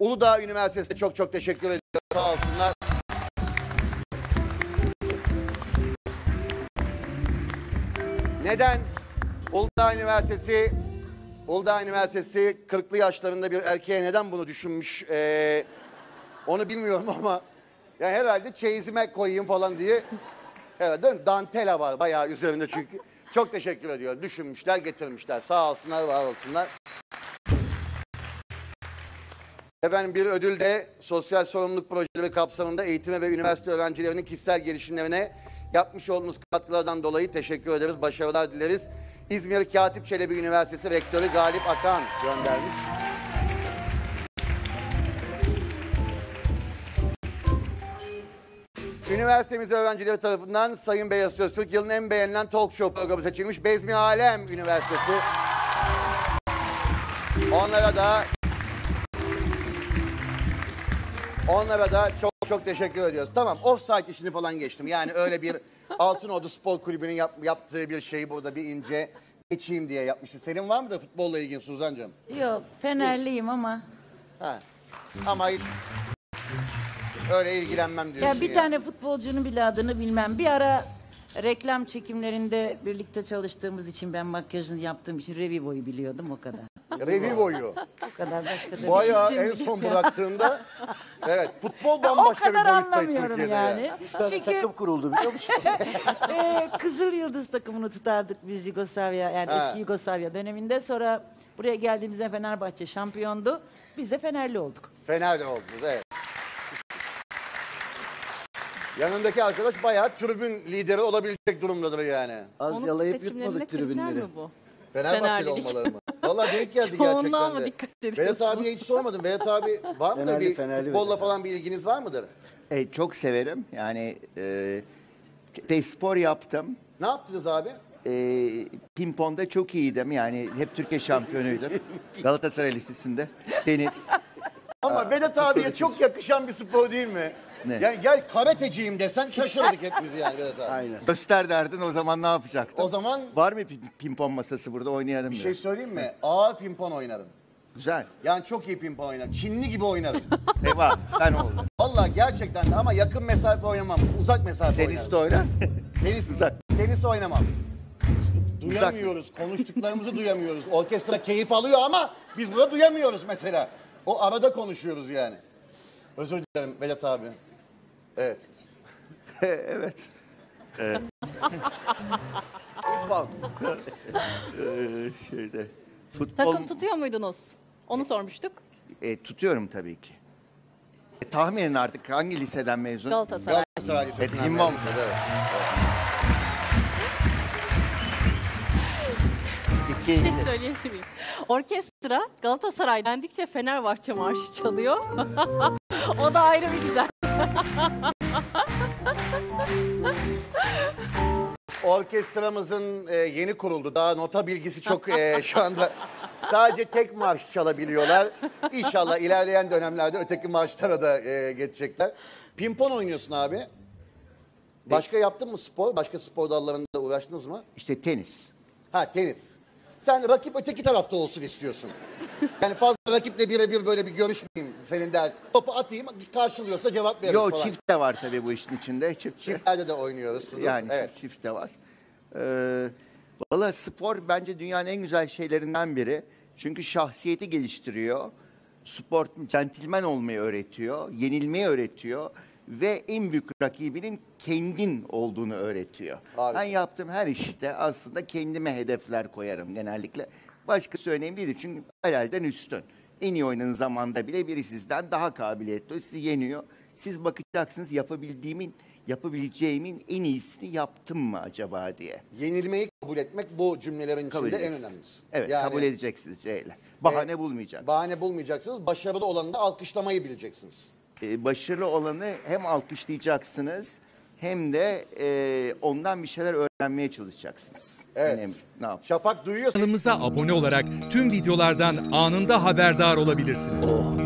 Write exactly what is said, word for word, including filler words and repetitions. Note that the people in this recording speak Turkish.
Uludağ Üniversitesi'ne çok çok teşekkür ediyorum. Sağ olsunlar. Neden? Uludağ Üniversitesi, Uludağ Üniversitesi kırklı yaşlarında bir erkeğe neden bunu düşünmüş? Ee, onu bilmiyorum ama yani herhalde çeyizime koyayım falan diye. Evet, değil mi? Dantela var bayağı üzerinde çünkü. Çok teşekkür ediyorum. Düşünmüşler, getirmişler. Sağ olsunlar, var olsunlar. Efendim bir ödül de sosyal sorumluluk projeleri kapsamında eğitime ve üniversite öğrencilerinin kişisel gelişimlerine yapmış olduğunuz katkılardan dolayı teşekkür ederiz. Başarılar dileriz. İzmir Katip Çelebi Üniversitesi Rektörü Galip Akan göndermiş. Üniversitemiz öğrencileri tarafından Sayın Beyaz Öztürk yılın en beğenilen talk show programı seçilmiş Bezmi Alem Üniversitesi. Onlara da onlara da çok çok teşekkür ediyoruz. Tamam, offside işini falan geçtim. Yani öyle bir Altınordu Spor Kulübü'nün yap, yaptığı bir şeyi burada bir ince geçeyim diye yapmıştım. Senin var mı da futbolla ilgili Suzan'cığım? Yok, Fenerliyim ama. Ha. Ama hiç öyle ilgilenmem diyorsun ya. Ya bir ya. tane futbolcunun bile adını bilmem. Bir ara reklam çekimlerinde birlikte çalıştığımız için ben makyajını yaptığım için Revivo'yu biliyordum o kadar. Revivo'yu. O kadar başka da Bayağı bir en isim son bilmiyorum. bıraktığında evet futbol O bambaşka bir kadar boyuttaydı anlamıyorum Türkiye'de yani. ya. Üç tane Çünkü takım kuruldu biliyor musun? e, Kızıl Yıldız takımını tutardık biz Yugoslavya yani Ha. eski Yugoslavya döneminde. Sonra buraya geldiğimizde Fenerbahçe şampiyondu. Biz de Fenerli olduk. Fener'de oldunuz evet. Yanındaki arkadaş bayağı tribün lideri olabilecek durumdadır yani. Az Onun yalayıp seçimlerine yutmadık kriter tribünleri. mi bu? Fenerbahçeli Fenerlilik. olmaları mı? Vallahi denk geldi Çoğunluğa gerçekten mı de. dikkat Vedat ediyorsunuz? abiye hiç sormadım. Vedat abi var mıdır Fenerli, bir Fenerli futbolla Vedat falan bir ilginiz var mıdır? E, çok severim. Yani e, de spor yaptım. Ne yaptınız abi? E, Pimponda çok iyiydim. Yani hep Türkiye şampiyonuydum. Galatasaray Lisesi'nde. Tenis. Ama Vedat abiye çok yakışan bir spor değil mi? Ne? Yani gel karateciyim desen şaşırdık hepimiz yani Vedat abi. Aynen. Göster derdin o zaman ne yapacaktın? O zaman Var mı pi- pimpon masası burada oynayalım bir diye. şey söyleyeyim mi? Ağır pimpon oynarım. Güzel. Yani çok iyi pimpon oynarım. Çinli gibi oynarım. Eyvah ben oldum. Vallahi gerçekten de ama yakın mesafe oynamam. Uzak mesafe Tenis de oynarım. oynar. Tenis, Uzak. tenis oynamam. Duyamıyoruz, konuştuklarımızı duyamıyoruz. Orkestra keyif alıyor ama biz burada duyamıyoruz mesela. O arada konuşuyoruz yani. Özür dilerim Vedat abi. Evet. Evet. İpal. Ee, şeyde. Futbol Takım tutuyor muydunuz? Onu sormuştuk. e, tutuyorum tabii ki. E, tahminin artık hangi liseden mezun? Galatasaray. Galatasaray Lisesi'nden E, Cimbom. mezunuz, evet. İki, Bir şey söyleyebilir miyim? Orkestra Galatasaray dendikçe Fenerbahçe marşı çalıyor. O da ayrı bir güzel. Orkestramızın e, yeni kuruldu. Daha nota bilgisi çok e, şu anda. Sadece tek marş çalabiliyorlar. İnşallah ilerleyen dönemlerde öteki marşlara da e, geçecekler. Pimpon oynuyorsun abi. Başka yaptın mı spor? Başka spor dallarında uğraştınız mı? İşte tenis. Ha tenis. Sen rakip öteki tarafta olsun istiyorsun. Yani fazla rakiple birebir böyle bir görüşmeyeyim senin der. Topu atayım karşılıyorsa cevap veririz Yo falan. çift de var tabii bu işin içinde. Çift, Çiftlerde de oynuyoruz. yani evet. çift de var. Ee, Valla spor bence dünyanın en güzel şeylerinden biri. Çünkü şahsiyeti geliştiriyor. Spor centilmen olmayı öğretiyor. Yenilmeyi öğretiyor. Ve en büyük rakibinin kendin olduğunu öğretiyor. Harika. Ben yaptığım her işte aslında kendime hedefler koyarım genellikle. Başkası önemli değil çünkü hayalden üstün. En iyi oynadığın zamanda bile biri sizden daha kabiliyetli. O sizi yeniyor. Siz bakacaksınız yapabildiğimin, yapabileceğimin en iyisini yaptım mı acaba diye. Yenilmeyi kabul etmek bu cümlelerin Kabul içinde en edeceksiniz. önemlisi. Evet Yani, kabul edeceksiniz Ceyla. Bahane e, bulmayacaksınız. Bahane bulmayacaksınız. Başarılı olanı da alkışlamayı bileceksiniz. Ee, başarılı olanı hem alkışlayacaksınız hem de e, ondan bir şeyler öğrenmeye çalışacaksınız. Evet. Önemli. Ne yap? Şafak duyuyorsun. Kanalımıza abone olarak tüm videolardan anında haberdar olabilirsiniz.